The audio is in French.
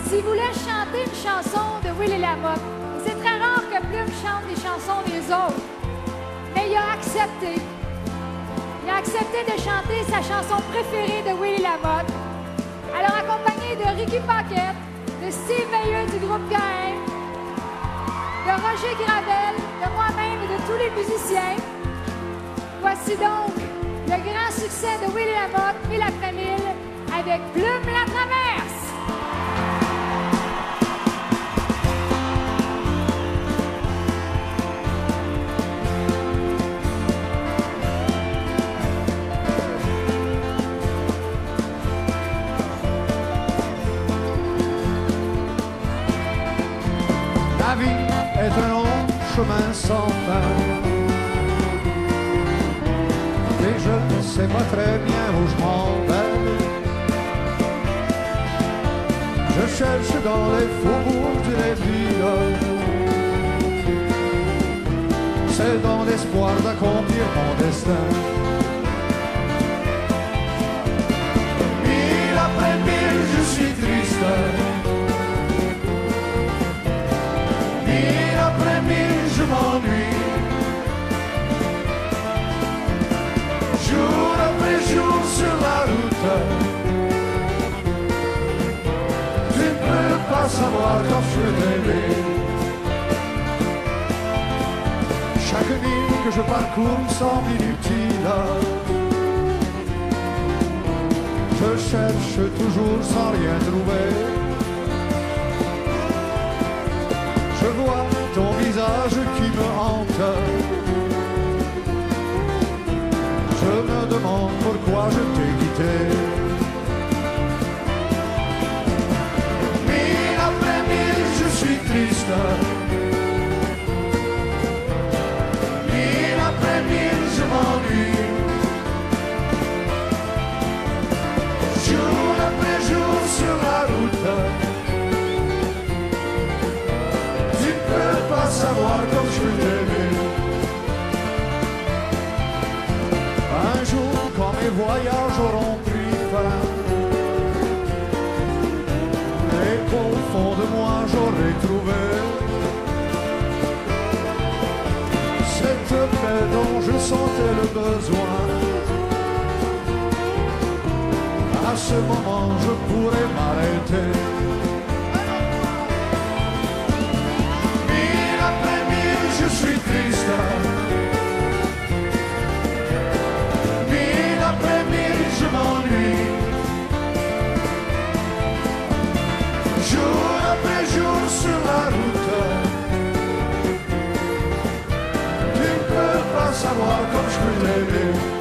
S'il voulait chanter une chanson de Willy Lamotte, c'est très rare que Plume chante les chansons des autres, mais il a accepté. Il a accepté de chanter sa chanson préférée de Willy Lamotte. Alors, accompagné de Ricky Paquette, de Steve Veilleux du groupe KM, de Roger Gravel, de moi-même et de tous les musiciens, voici donc le grand succès de Willy Lamotte, 1000 après 1000, avec Plume la traverse. La vie est un long chemin sans fin et je ne sais pas très bien où je m'en vais. Je cherche dans les faubourgs des villes, c'est dans l'espoir d'accomplir mon destin. Mille après mille, je suis triste. Après mille, je m'ennuie. Jour après jour sur la route, tu ne peux pas savoir quand je suis rêvé. Chaque mille que je parcours me semble inutile. Je cherche toujours sans rien trouver. Je vois ton visage qui me hante. Je me demande pourquoi je t'ai quitté. Mille après mille, je suis triste. Mille après mille, je m'ennuie. Jour après jour sur la route, pas savoir comme je t'aimais. Un jour, quand mes voyages auront pris fin et qu'au fond de moi j'aurai trouvé cette paix dont je sentais le besoin, à ce moment je pourrais m'arrêter. Je suis triste. Mille après mille, je m'ennuie. Jour après jour sur la route, tu ne peux pas savoir comme je peux t'aimer.